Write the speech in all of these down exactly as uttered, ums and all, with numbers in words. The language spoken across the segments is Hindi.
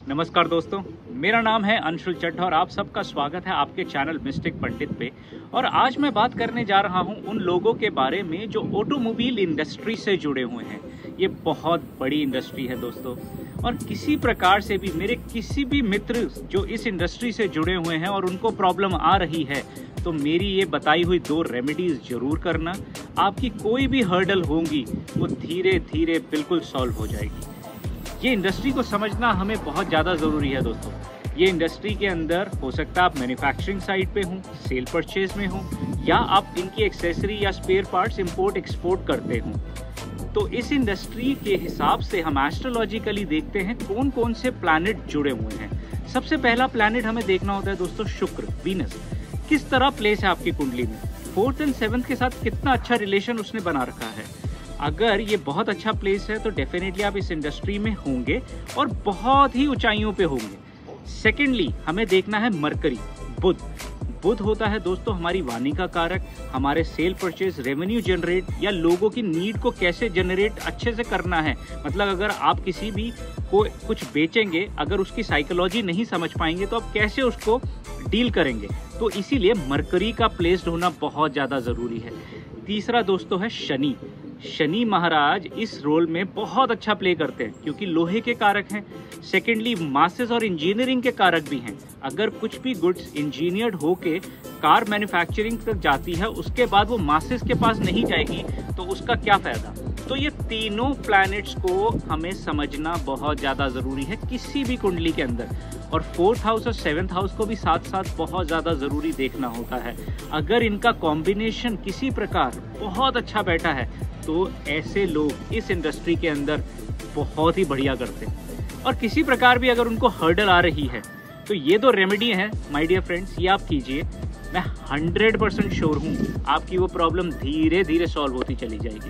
नमस्कार दोस्तों, मेरा नाम है अंशुल चड्ढा और आप सबका स्वागत है आपके चैनल मिस्टिक पंडित पे। और आज मैं बात करने जा रहा हूं उन लोगों के बारे में जो ऑटोमोबाइल इंडस्ट्री से जुड़े हुए हैं। ये बहुत बड़ी इंडस्ट्री है दोस्तों, और किसी प्रकार से भी मेरे किसी भी मित्र जो इस इंडस्ट्री से जुड़े हुए हैं और उनको प्रॉब्लम आ रही है, तो मेरी ये बताई हुई दो रेमेडीज जरूर करना। आपकी कोई भी हर्डल होंगी वो धीरे धीरे बिल्कुल सॉल्व हो जाएगी। ये इंडस्ट्री को समझना हमें बहुत ज़्यादा ज़रूरी है दोस्तों। ये इंडस्ट्री के अंदर हो सकता है आप मैन्युफैक्चरिंग साइड पे हों, सेल परचेज में हों, या आप इनकी एक्सेसरी या स्पेयर पार्ट्स इंपोर्ट एक्सपोर्ट करते हों। तो इस इंडस्ट्री के हिसाब से हम एस्ट्रोलॉजिकली देखते हैं कौन कौन से प्लैनेट जुड़े हुए हैं। सबसे पहला प्लैनेट हमें देखना होता है दोस्तों शुक्र, वीनस। किस तरह प्लेस है आपकी कुंडली में, फोर्थ एंड सेवंथ के साथ कितना अच्छा रिलेशन उसने बना रखा है। अगर ये बहुत अच्छा प्लेस है तो डेफिनेटली आप इस इंडस्ट्री में होंगे और बहुत ही ऊंचाइयों पे होंगे। सेकेंडली हमें देखना है मरकरी, बुध। बुध होता है दोस्तों हमारी वाणी का कारक, हमारे सेल परचेज, रेवेन्यू जनरेट या लोगों की नीड को कैसे जनरेट अच्छे से करना है। मतलब अगर आप किसी भी को कुछ बेचेंगे, अगर उसकी साइकोलॉजी नहीं समझ पाएंगे तो आप कैसे उसको डील करेंगे। तो इसीलिए मरकरी का प्लेस्ड होना बहुत ज़्यादा ज़रूरी है। तीसरा दोस्तों है शनि। शनि महाराज इस रोल में बहुत अच्छा प्ले करते हैं क्योंकि लोहे के कारक हैं। सेकेंडली मासेस और इंजीनियरिंग के कारक भी हैं। अगर कुछ भी गुड्स इंजीनियर्ड होके कार मैन्युफैक्चरिंग तक जाती है, उसके बाद वो मासेस के पास नहीं जाएगी तो उसका क्या फायदा। तो ये तीनों प्लैनेट्स को हमें समझना बहुत ज़्यादा ज़रूरी है किसी भी कुंडली के अंदर। और फोर्थ हाउस और सेवन्थ हाउस को भी साथ साथ बहुत ज़्यादा ज़रूरी देखना होता है। अगर इनका कॉम्बिनेशन किसी प्रकार बहुत अच्छा बैठा है तो ऐसे लोग इस इंडस्ट्री के अंदर बहुत ही बढ़िया करते हैं। और किसी प्रकार भी अगर उनको हर्डल आ रही है तो ये दो रेमेडी हैं माय डियर फ्रेंड्स, ये आप कीजिए। मैं हंड्रेड परसेंट श्योर हूँ आपकी वो प्रॉब्लम धीरे धीरे सॉल्व होती चली जाएगी।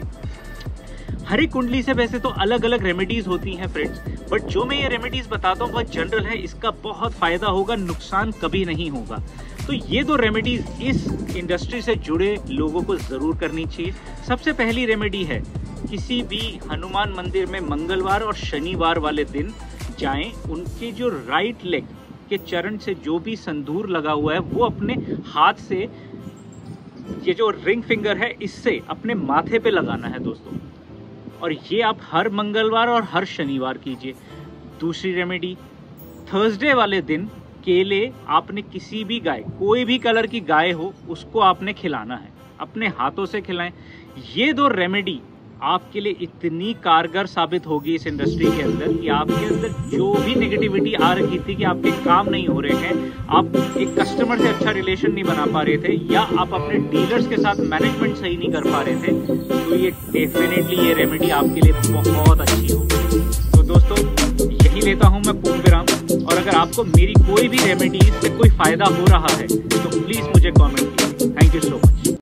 हर एक कुंडली से वैसे तो अलग अलग रेमेडीज होती हैं फ्रेंड्स, बट जो मैं ये रेमेडीज बताता हूँ बहुत जनरल है। इसका बहुत फायदा होगा, नुकसान कभी नहीं होगा। तो ये दो रेमेडीज इस इंडस्ट्री से जुड़े लोगों को जरूर करनी चाहिए। सबसे पहली रेमेडी है, किसी भी हनुमान मंदिर में मंगलवार और शनिवार वाले दिन जाएं। उनके जो राइट लेग के चरण से जो भी संदूर लगा हुआ है वो अपने हाथ से, ये जो रिंग फिंगर है, इससे अपने माथे पे लगाना है दोस्तों। और ये आप हर मंगलवार और हर शनिवार कीजिए। दूसरी रेमेडी, थर्सडे वाले दिन केले आपने किसी भी गाय, कोई भी कलर की गाय हो, उसको आपने खिलाना है, अपने हाथों से खिलाएं। ये दो रेमेडी आपके लिए इतनी कारगर साबित होगी इस इंडस्ट्री के अंदर कि आपके अंदर जो भी नेगेटिविटी आ रही थी कि आपके काम नहीं हो रहे हैं, आप एक कस्टमर से अच्छा रिलेशन नहीं बना पा रहे थे, या आप अपने डीलर्स के साथ मैनेजमेंट सही नहीं कर पा रहे थे, तो ये डेफिनेटली ये रेमेडी आपके लिए बहुत अच्छी होगी। तो दोस्तों यही लेता हूँ मैं पूर्ण विराम। और अगर आपको मेरी कोई भी रेमेडी से कोई फायदा हो रहा है तो प्लीज मुझे कमेंट कीजिए। Thank you so much.